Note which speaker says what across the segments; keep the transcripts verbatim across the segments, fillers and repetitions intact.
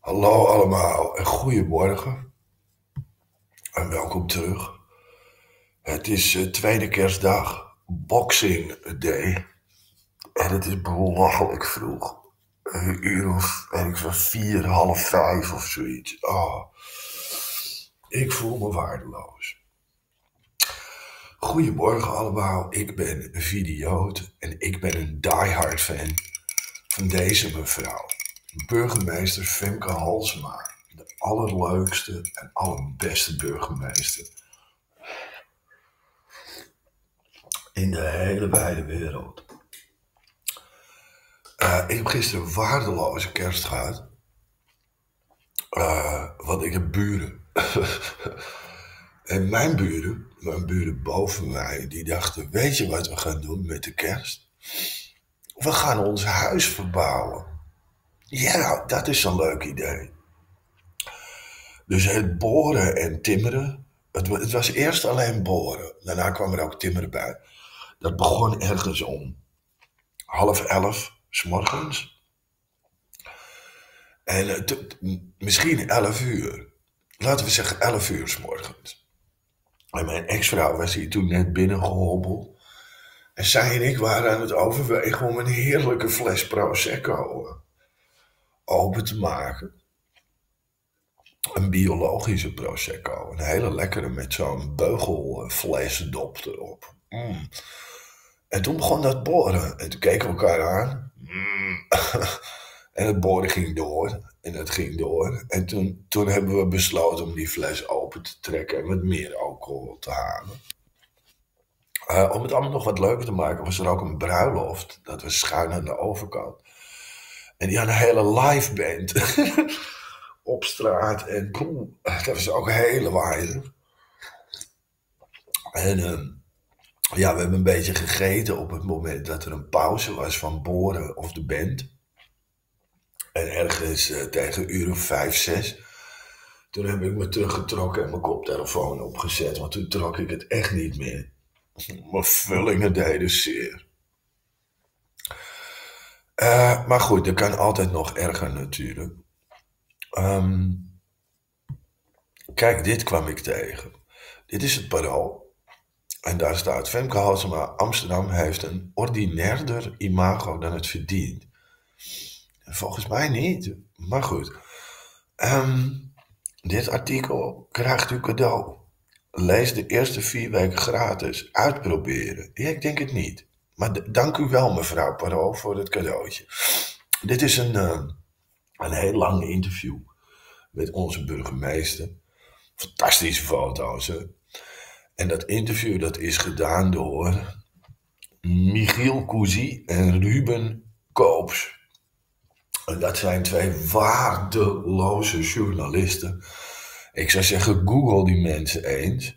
Speaker 1: Hallo allemaal en goedemorgen en welkom terug. Het is eh, tweede kerstdag, Boxing Day. En het is belachelijk vroeg. Een uur of, weet ik veel, vier, half vijf of zoiets. Oh, ik voel me waardeloos. Goedemorgen allemaal, ik ben Vidioot en ik ben een diehard fan van deze mevrouw. Burgemeester Femke Halsema. De allerleukste en allerbeste burgemeester in de hele wijde wereld. Uh, ik heb gisteren een waardeloze kerst gehad. Uh, want ik heb buren. En mijn buren, mijn buren boven mij, die dachten, weet je wat we gaan doen met de kerst? We gaan ons huis verbouwen. Ja, nou, dat is een leuk idee. Dus het boren en timmeren, het, het was eerst alleen boren. Daarna kwam er ook timmeren bij. Dat begon ergens om half elf 's morgens. En uh, t- t- misschien elf uur. Laten we zeggen elf uur 's morgens. En mijn ex-vrouw was hier toen net binnengehobbeld. En zij en ik waren aan het overwegen om een heerlijke fles Prosecco uh, open te maken. Een biologische Prosecco. Een hele lekkere met zo'n beugelflesdop erop. Mm. En toen begon dat boren. En toen keken we elkaar aan. Mm. En het boren ging door. En het ging door. En toen, toen hebben we besloten om die fles open te trekken en wat meer alcohol te halen. Uh, om het allemaal nog wat leuker te maken was er ook een bruiloft. Dat was schuin aan de overkant. En die had een hele live band. Op straat. En boem, dat was ook een hele waaier. En uh, ja, we hebben een beetje gegeten op het moment dat er een pauze was van boren of de band. En ergens uh, tegen een uur of vijf, zes. Toen heb ik me teruggetrokken en mijn koptelefoon opgezet. Want toen trok ik het echt niet meer. Mijn vullingen deden zeer. Uh, maar goed, dat kan altijd nog erger natuurlijk. Um, kijk, dit kwam ik tegen. Dit is het Parool. En daar staat: Femke Halsema, Amsterdam heeft een ordinairder imago dan het verdient. Volgens mij niet. Maar goed. Um, dit artikel krijgt u cadeau. Lees de eerste vier weken gratis. Uitproberen. Ja, ik denk het niet. Maar d- dank u wel, mevrouw Parool, voor het cadeautje. Dit is een, uh, een heel lang interview met onze burgemeester. Fantastische foto's, hè? En dat interview dat is gedaan door Michiel Cousy en Ruben Koops. En dat zijn twee waardeloze journalisten. Ik zou zeggen, google die mensen eens.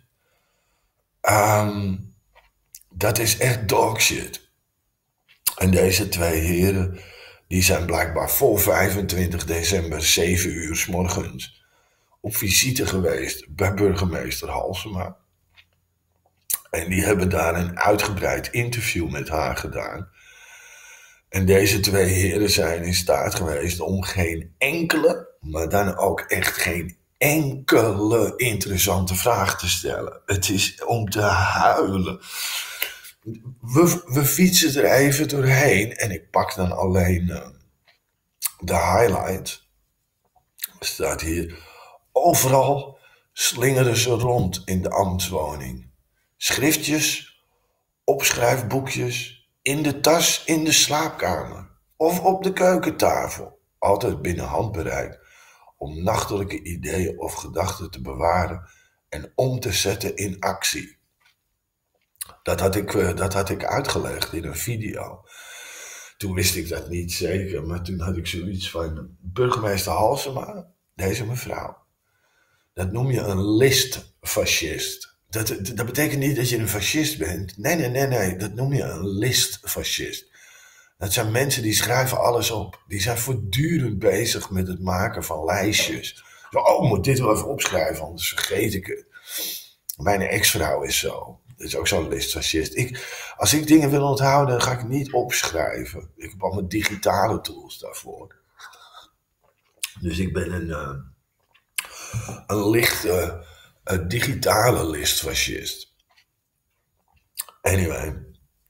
Speaker 1: Um, dat is echt dogshit. En deze twee heren, die zijn blijkbaar voor vijfentwintig december, zeven uur 's morgens, op visite geweest bij burgemeester Halsema. En die hebben daar een uitgebreid interview met haar gedaan. En deze twee heren zijn in staat geweest om geen enkele, maar dan ook echt geen enkele interessante vraag te stellen. Het is om te huilen. We, we fietsen er even doorheen en ik pak dan alleen uh, de highlight. Er staat hier: overal slingeren ze rond in de ambtswoning. Schriftjes, opschrijfboekjes, in de tas in de slaapkamer of op de keukentafel. Altijd binnen handbereik om nachtelijke ideeën of gedachten te bewaren en om te zetten in actie. Dat had ik, uh, dat had ik uitgelegd in een video. Toen wist ik dat niet zeker, maar toen had ik zoiets van: burgemeester Halsema, deze mevrouw, dat noem je een listfascist. Dat, dat betekent niet dat je een fascist bent. Nee, nee, nee, nee. Dat noem je een listfascist. Dat zijn mensen die schrijven alles op. Die zijn voortdurend bezig met het maken van lijstjes. Zo, oh, ik moet dit wel even opschrijven, anders vergeet ik het. Mijn ex-vrouw is zo. Dat is ook zo'n listfascist. Ik, als ik dingen wil onthouden, dan ga ik niet opschrijven. Ik heb allemaal digitale tools daarvoor. Dus ik ben een, uh, een lichte uh, digitale listfascist. Anyway.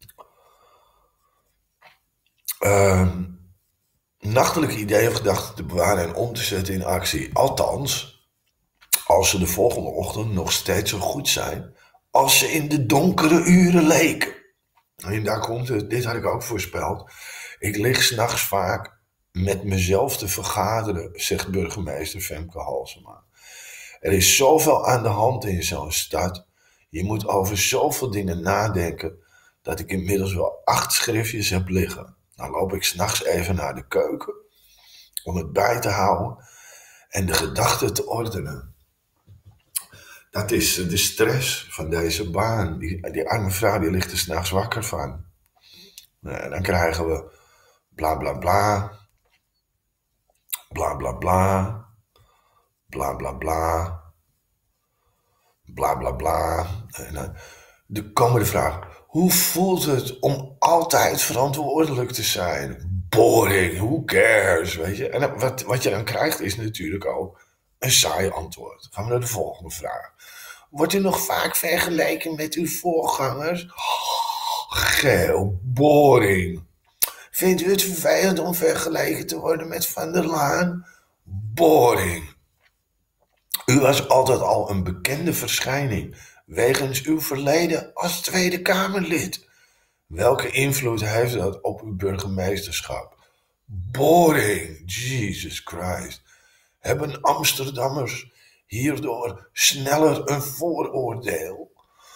Speaker 1: Uh, nachtelijke ideeën of gedachten te bewaren en om te zetten in actie. Althans, als ze de volgende ochtend nog steeds zo goed zijn als ze in de donkere uren leken. En daar komt het, dit had ik ook voorspeld. Ik lig 's nachts vaak met mezelf te vergaderen, zegt burgemeester Femke Halsema. Er is zoveel aan de hand in zo'n stad. Je moet over zoveel dingen nadenken dat ik inmiddels wel acht schriftjes heb liggen. Dan loop ik 's nachts even naar de keuken om het bij te houden en de gedachten te ordenen. Dat is de stress van deze baan. Die, die arme vrouw die ligt er 's nachts wakker van. Nou, dan krijgen we bla bla bla, bla bla bla, bla bla bla, bla bla bla. En dan de komende vraag. Hoe voelt het om altijd verantwoordelijk te zijn? Boring, who cares, weet je. En wat, wat je dan krijgt is natuurlijk ook een saai antwoord. Gaan we naar de volgende vraag. Wordt u nog vaak vergeleken met uw voorgangers? Oh, geel, boring. Vindt u het vervelend om vergeleken te worden met Van der Laan? Boring. U was altijd al een bekende verschijning wegens uw verleden als Tweede Kamerlid. Welke invloed heeft dat op uw burgemeesterschap? Boring, Jesus Christ. Hebben Amsterdammers hierdoor sneller een vooroordeel?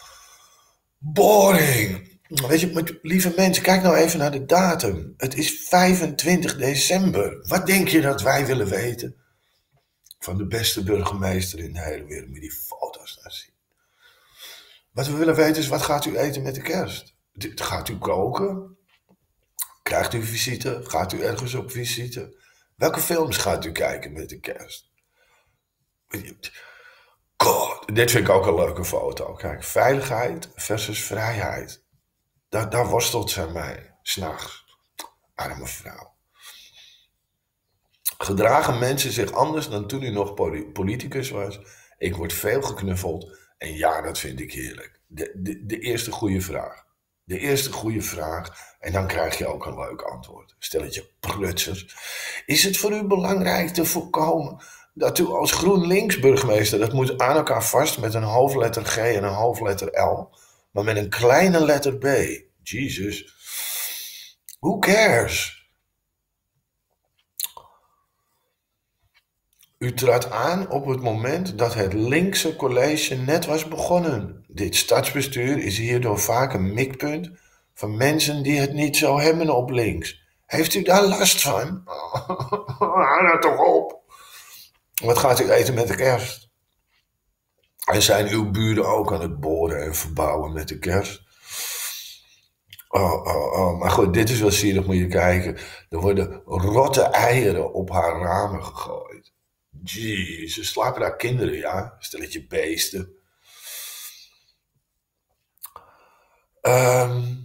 Speaker 1: Boring. Weet je, lieve mensen, kijk nou even naar de datum. Het is vijfentwintig december. Wat denk je dat wij willen weten? Van de beste burgemeester in de hele wereld. Moet je die foto's daar zien. Wat we willen weten is, wat gaat u eten met de kerst? Gaat u koken? Krijgt u visite? Gaat u ergens op visite? Welke films gaat u kijken met de kerst? God, dit vind ik ook een leuke foto. Kijk, veiligheid versus vrijheid. Daar, daar worstelt ze mij, 's nachts. Arme vrouw. Gedragen mensen zich anders dan toen u nog politicus was? Ik word veel geknuffeld en ja, dat vind ik heerlijk. De, de, de eerste goede vraag. De eerste goede vraag en dan krijg je ook een leuk antwoord. Stelletje prutsers. Is het voor u belangrijk te voorkomen dat u als GroenLinks burgemeester, dat moet aan elkaar vast met een hoofdletter G en een hoofdletter L, maar met een kleine letter B. Jesus. Who cares? U trad aan op het moment dat het linkse college net was begonnen. Dit stadsbestuur is hierdoor vaak een mikpunt van mensen die het niet zo hebben op links. Heeft u daar last van? Hou nou toch op. Wat gaat u eten met de kerst? En zijn uw buren ook aan het boren en verbouwen met de kerst? Oh, oh, oh. Maar goed, dit is wel zielig, moet je kijken. Er worden rotte eieren op haar ramen gegooid. Jeez, slapen daar kinderen, ja? Stelletje beesten. Um,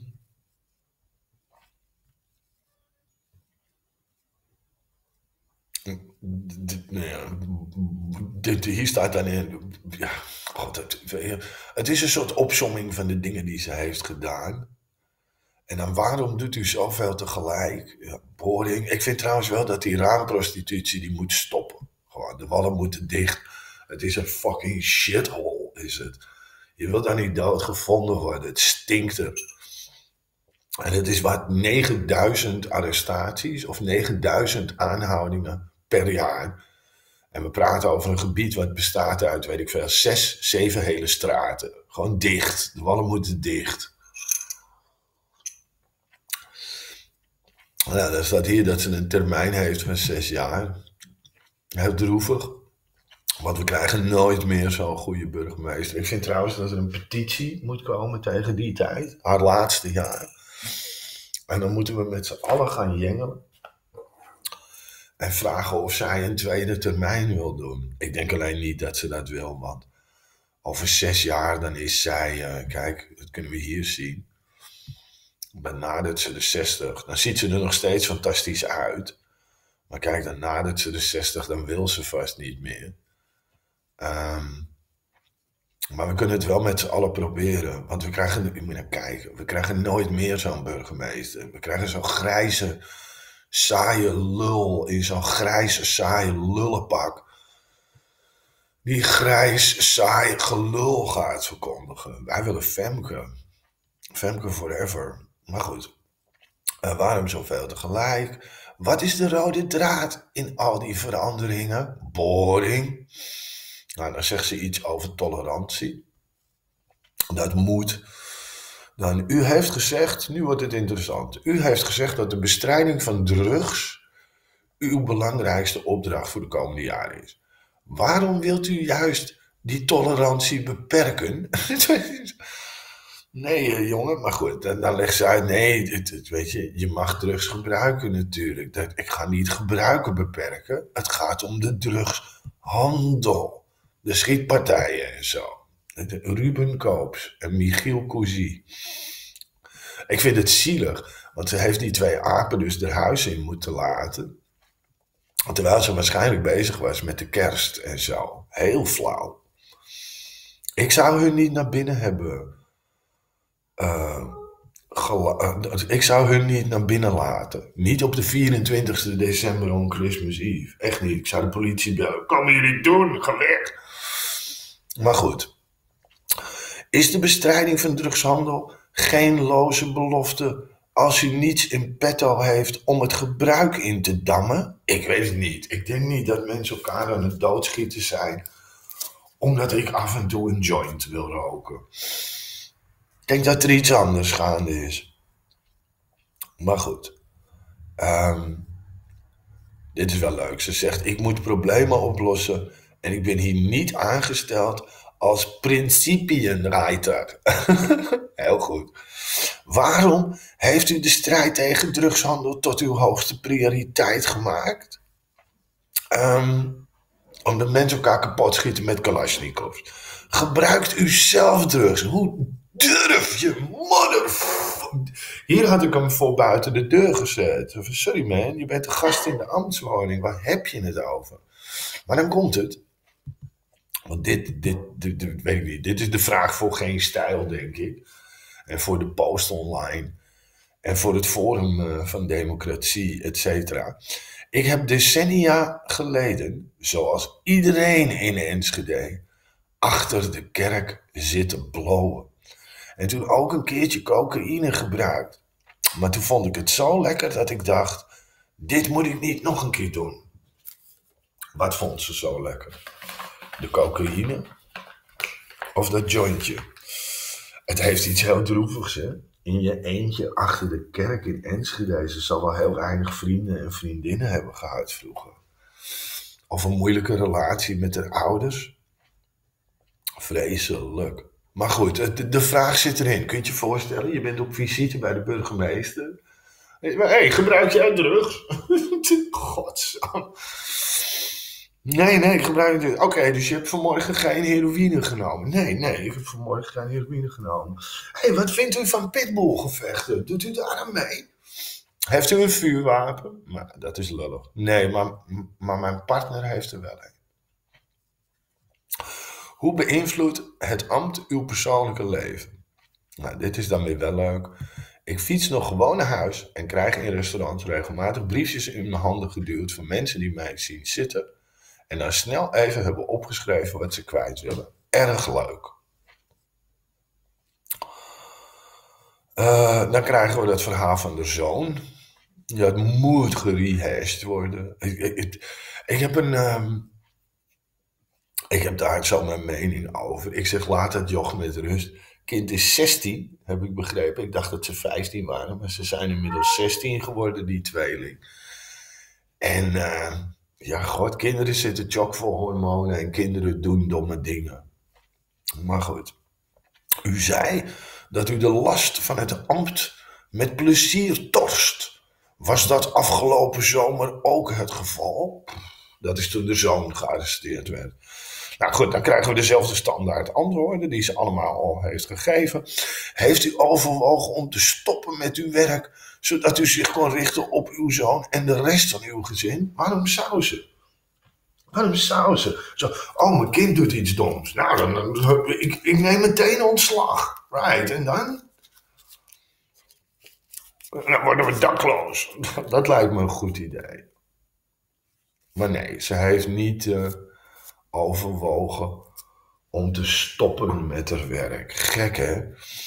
Speaker 1: hier staat dan in. Ja, God, het, het is een soort opsomming van de dingen die ze heeft gedaan. En dan waarom doet u zoveel tegelijk? Ja, boring. Ik vind trouwens wel dat die raamprostitutie die moet stoppen. Gewoon, de wallen moeten dicht. Het is een fucking shithole, is het. Je wilt daar niet dood gevonden worden. Het stinkt er. En het is wat negenduizend arrestaties of negenduizend aanhoudingen per jaar. En we praten over een gebied wat bestaat uit, weet ik veel, zes, zeven hele straten. Gewoon dicht. De wallen moeten dicht. Nou, dan staat hier dat ze een termijn heeft van zes jaar. Heel droevig. Want we krijgen nooit meer zo'n goede burgemeester. Ik vind trouwens dat er een petitie moet komen tegen die tijd. Haar laatste jaar. En dan moeten we met z'n allen gaan jengelen. En vragen of zij een tweede termijn wil doen. Ik denk alleen niet dat ze dat wil. Want over zes jaar dan is zij... Uh, kijk, dat kunnen we hier zien. Benadert ze de zestig. Dan ziet ze er nog steeds fantastisch uit. Maar kijk, dan nadert ze de zestig, dan wil ze vast niet meer. Um, maar we kunnen het wel met z'n allen proberen. Want we krijgen, ik moet naar kijken, we krijgen nooit meer zo'n burgemeester. We krijgen zo'n grijze, saaie lul in zo'n grijze, saaie lullenpak. Die grijs, saai gelul gaat verkondigen. Wij willen Femke. Femke forever. Maar goed, uh, waarom zoveel tegelijk? Wat is de rode draad in al die veranderingen? Boring. Nou, dan zegt ze iets over tolerantie. Dat moet. Dan, u heeft gezegd, nu wordt het interessant. U heeft gezegd dat de bestrijding van drugs uw belangrijkste opdracht voor de komende jaren is. Waarom wilt u juist die tolerantie beperken? Nee, jongen, maar goed, dan, dan legt ze uit, nee, het, het, weet je, je mag drugs gebruiken natuurlijk. Dat, ik ga niet gebruiken beperken. Het gaat om de drugshandel. De schietpartijen en zo. Ruben Koops en Michiel Cousy. Ik vind het zielig, want ze heeft die twee apen dus er huis in moeten laten. Terwijl ze waarschijnlijk bezig was met de kerst en zo. Heel flauw. Ik zou hun niet naar binnen hebben. Uh, gela- uh, ik zou hun niet naar binnen laten. Niet op de vierentwintigste december on Christmas Eve. Echt niet. Ik zou de politie bellen. Kom jullie doen, ga weg. Maar goed. Is de bestrijding van drugshandel geen loze belofte als u niets in petto heeft om het gebruik in te dammen? Ik weet het niet. Ik denk niet dat mensen elkaar aan het doodschieten zijn omdat ik af en toe een joint wil roken. Ik denk dat er iets anders gaande is. Maar goed. Um, dit is wel leuk. Ze zegt, ik moet problemen oplossen en ik ben hier niet aangesteld als principienreiter. Heel goed. Waarom heeft u de strijd tegen drugshandel tot uw hoogste prioriteit gemaakt? Um, omdat mensen elkaar kapot schieten met kalasjnikovs. Gebruikt u zelf drugs? Hoe durf je, motherfucker? Hier had ik hem voor buiten de deur gezet. Sorry man, je bent de gast in de ambtswoning. Waar heb je het over? Maar dan komt het. Want dit, dit, dit, dit, weet ik niet. Dit is de vraag voor Geen Stijl, denk ik. En voor de Post Online. En voor het Forum uh, van Democratie, et cetera. Ik heb decennia geleden, zoals iedereen in Enschede, achter de kerk zitten blowen. En toen ook een keertje cocaïne gebruikt. Maar toen vond ik het zo lekker dat ik dacht, dit moet ik niet nog een keer doen. Wat vond ze zo lekker? De cocaïne of dat jointje? Het heeft iets heel droevigs, hè? In je eentje achter de kerk in Enschede. Ze zal wel heel weinig vrienden en vriendinnen hebben gehad vroeger. Of een moeilijke relatie met haar ouders. Vreselijk. Maar goed, de, de vraag zit erin. Kun je je voorstellen, je bent op visite bij de burgemeester. Hé, hey, gebruik jij drugs? Godsam. Nee, nee, ik gebruik het. Oké, okay, dus je hebt vanmorgen geen heroïne genomen. Nee, nee, ik heb vanmorgen geen heroïne genomen. Hé, hey, wat vindt u van pitbullgevechten? Doet u daar aan mee? Heeft u een vuurwapen? Maar dat is lullig. Nee, maar, maar mijn partner heeft er wel een. Hoe beïnvloedt het ambt uw persoonlijke leven? Nou, dit is dan weer wel leuk. Ik fiets nog gewoon naar huis en krijg in restaurants regelmatig briefjes in mijn handen geduwd van mensen die mij zien zitten en dan snel even hebben opgeschreven wat ze kwijt willen. Erg leuk. Uh, dan krijgen we dat verhaal van de zoon. Dat moet gerehashed worden. Ik, ik, ik, ik heb een... Um, ik heb daar zo mijn mening over. Ik zeg, laat het joch met rust. Kind is zestien, heb ik begrepen. Ik dacht dat ze vijftien waren, maar ze zijn inmiddels zestien geworden, die tweeling. En uh, ja, god, kinderen zitten chockvol hormonen en kinderen doen domme dingen. Maar goed. U zei dat u de last van het ambt met plezier torst. Was dat afgelopen zomer ook het geval? Dat is toen de zoon gearresteerd werd. Nou goed, dan krijgen we dezelfde standaard antwoorden die ze allemaal al heeft gegeven. Heeft u overwogen om te stoppen met uw werk zodat u zich kon richten op uw zoon en de rest van uw gezin? Waarom zou ze? Waarom zou ze? Zo, oh, mijn kind doet iets doms. Nou, dan, dan ik, ik neem meteen ontslag. Right, en dan? Dan worden we dakloos. Dat lijkt me een goed idee. Maar nee, ze heeft niet uh, overwogen om te stoppen met haar werk. Gek, hè?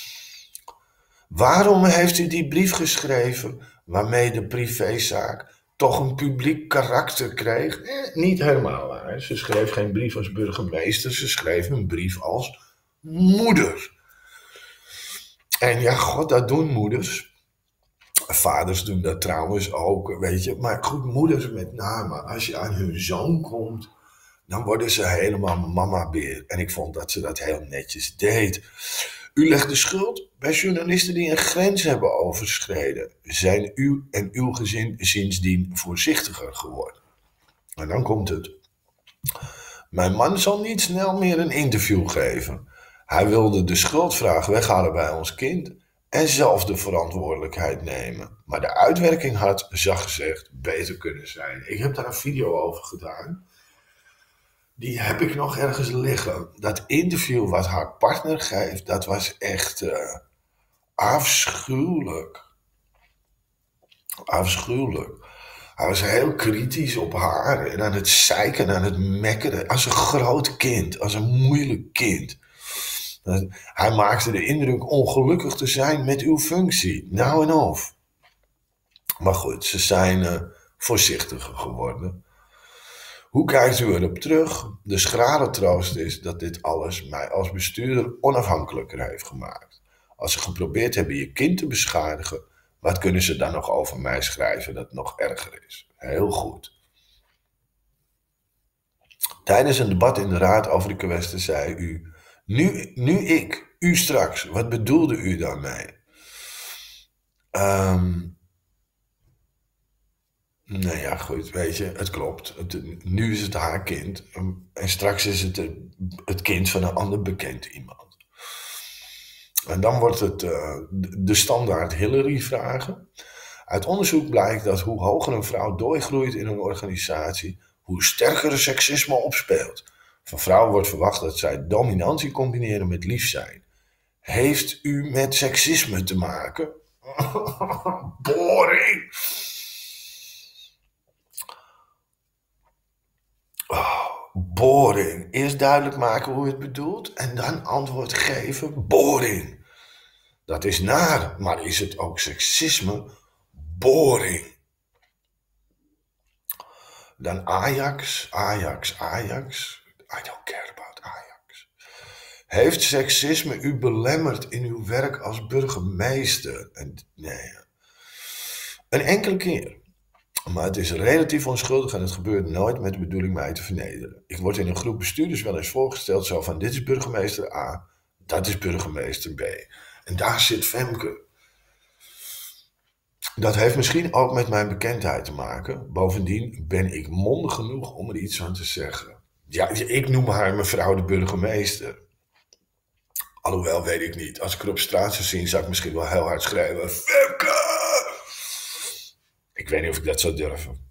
Speaker 1: Waarom heeft u die brief geschreven waarmee de privézaak toch een publiek karakter kreeg? Eh, niet helemaal waar. Ze schreef geen brief als burgemeester, ze schreef een brief als moeder. En ja, god, dat doen moeders. Vaders doen dat trouwens ook, weet je. Maar goed, moeders met name, als je aan hun zoon komt, dan worden ze helemaal mama-beer. En ik vond dat ze dat heel netjes deed. U legt de schuld bij journalisten die een grens hebben overschreden. Zijn u en uw gezin sindsdien voorzichtiger geworden? En dan komt het. Mijn man zal niet snel meer een interview geven. Hij wilde de schuldvraag weghalen bij ons kind en zelf de verantwoordelijkheid nemen. Maar de uitwerking had, zacht gezegd, beter kunnen zijn. Ik heb daar een video over gedaan. Die heb ik nog ergens liggen. Dat interview wat haar partner geeft, dat was echt uh, afschuwelijk. Afschuwelijk. Hij was heel kritisch op haar en aan het zeiken en aan het mekkeren. Als een groot kind, als een moeilijk kind. Hij maakte de indruk ongelukkig te zijn met uw functie. Nou en of. Maar goed, ze zijn uh, voorzichtiger geworden. Hoe kijkt u erop terug? De schrale troost is dat dit alles mij als bestuurder onafhankelijker heeft gemaakt. Als ze geprobeerd hebben je kind te beschadigen, wat kunnen ze dan nog over mij schrijven dat nog erger is? Heel goed. Tijdens een debat in de raad over de kwestie zei u, nu, nu ik, u straks, wat bedoelde u daarmee? Um, nou ja, goed, weet je, het klopt. Het, nu is het haar kind en straks is het het kind van een ander bekend iemand. En dan wordt het uh, de standaard Hillary-vragen. Uit onderzoek blijkt dat hoe hoger een vrouw doorgroeit in een organisatie, hoe sterker het seksisme opspeelt. Van vrouwen wordt verwacht dat zij dominantie combineren met lief zijn. Heeft u met seksisme te maken? Boring! Oh, boring. Eerst duidelijk maken hoe je het bedoelt en dan antwoord geven. Boring. Dat is naar, maar is het ook seksisme? Boring. Dan Ajax, Ajax, Ajax. I don't care about Ajax. Heeft seksisme u belemmerd in uw werk als burgemeester? En, nee. Een enkele keer. Maar het is relatief onschuldig en het gebeurt nooit met de bedoeling mij te vernederen. Ik word in een groep bestuurders wel eens voorgesteld zo van dit is burgemeester A, dat is burgemeester B. En daar zit Femke. Dat heeft misschien ook met mijn bekendheid te maken. Bovendien ben ik mondig genoeg om er iets aan te zeggen. Ja, ik noem haar mevrouw de burgemeester. Alhoewel, weet ik niet. Als ik haar op straat zou zien, zou ik misschien wel heel hard schrijven. Femke! Ik weet niet of ik dat zou durven.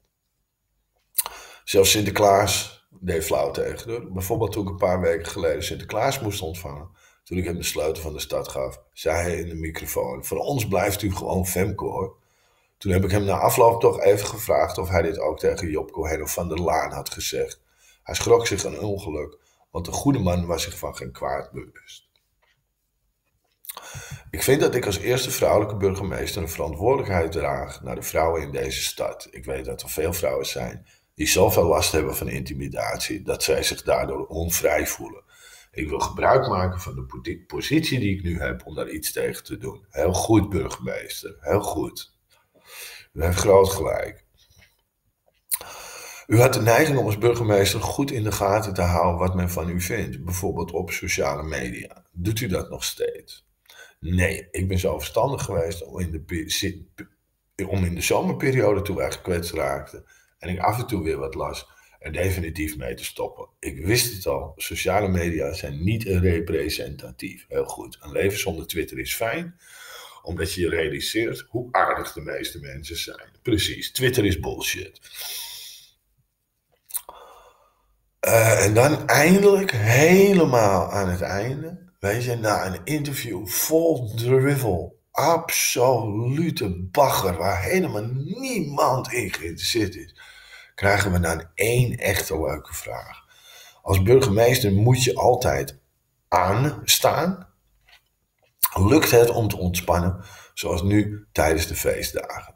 Speaker 1: Zelfs Sinterklaas deed flauw tegen haar. Bijvoorbeeld toen ik een paar weken geleden Sinterklaas moest ontvangen. Toen ik hem de sleutel van de stad gaf, zei hij in de microfoon. Voor ons blijft u gewoon Femke hoor. Toen heb ik hem na afloop toch even gevraagd of hij dit ook tegen Job Cohen of Van der Laan had gezegd. Hij schrok zich een ongeluk, want de goede man was zich van geen kwaad bewust. Ik vind dat ik als eerste vrouwelijke burgemeester een verantwoordelijkheid draag naar de vrouwen in deze stad. Ik weet dat er veel vrouwen zijn die zoveel last hebben van intimidatie, dat zij zich daardoor onvrij voelen. Ik wil gebruik maken van de positie die ik nu heb om daar iets tegen te doen. Heel goed, burgemeester. Heel goed. U heeft groot gelijk. U had de neiging om als burgemeester goed in de gaten te houden wat men van u vindt. Bijvoorbeeld op sociale media. Doet u dat nog steeds? Nee, ik ben zo verstandig geweest om in de, om in de zomerperiode toen wij gekwetst raakten en ik af en toe weer wat las, er definitief mee te stoppen. Ik wist het al, sociale media zijn niet representatief. Heel goed, een leven zonder Twitter is fijn. Omdat je je realiseert hoe aardig de meeste mensen zijn. Precies, Twitter is bullshit. Uh, en dan eindelijk, helemaal aan het einde, weet je, na een interview vol drivel, absolute bagger, waar helemaal niemand in geïnteresseerd is, krijgen we dan één echte leuke vraag. Als burgemeester moet je altijd aanstaan. Lukt het om te ontspannen, zoals nu tijdens de feestdagen?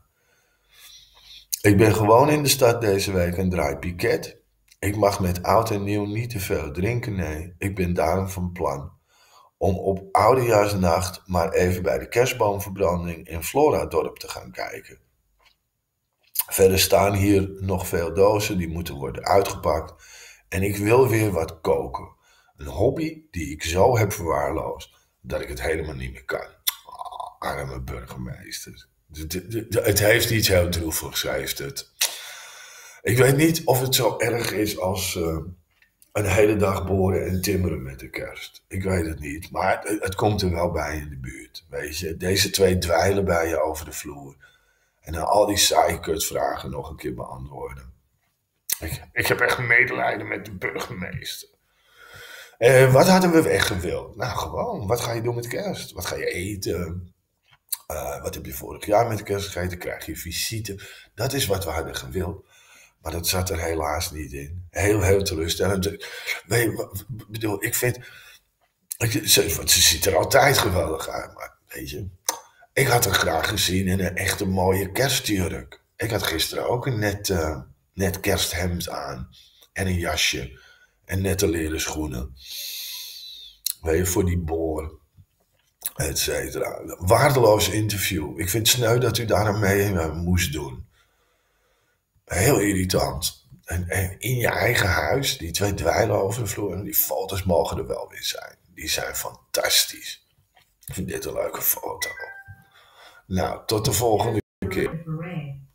Speaker 1: Ik ben gewoon in de stad deze week en draai piket. Ik mag met oud en nieuw niet te veel drinken, nee. Ik ben daarom van plan om op oudejaarsnacht maar even bij de kerstboomverbranding in Floradorp te gaan kijken. Verder staan hier nog veel dozen die moeten worden uitgepakt. En ik wil weer wat koken. Een hobby die ik zo heb verwaarloosd dat ik het helemaal niet meer kan. Oh, arme burgemeester. Het heeft iets heel droevigs, heeft het. Ik weet niet of het zo erg is als uh, een hele dag boren en timmeren met de kerst. Ik weet het niet, maar het, het komt er wel bij in de buurt. Weet je, deze twee dweilen bij je over de vloer. En dan al die saaie kutvragen nog een keer beantwoorden. Ik, ik heb echt medelijden met de burgemeester. Uh, wat hadden we echt gewild? Nou, gewoon. Wat ga je doen met kerst? Wat ga je eten? Uh, wat heb je vorig jaar met de kerst gegeten? Krijg je visite? Dat is wat we hadden gewild. Maar dat zat er helaas niet in. Heel, heel teleurstellend. Weet je, bedoel, ik vind... Ik, ze, ze ziet er altijd geweldig uit, maar weet je... Ik had haar graag gezien in een echte mooie kerstjurk. Ik had gisteren ook een net, uh, net kersthemd aan. En een jasje. En nette leren schoenen. Weet je, voor die boor. Et cetera. Waardeloos interview. Ik vind het sneu dat u daar aan mee uh, moest doen. Heel irritant. En, en in je eigen huis, die twee dweilen over de vloer. Die foto's mogen er wel weer zijn. Die zijn fantastisch. Ik vind dit een leuke foto. Nou, tot de volgende keer.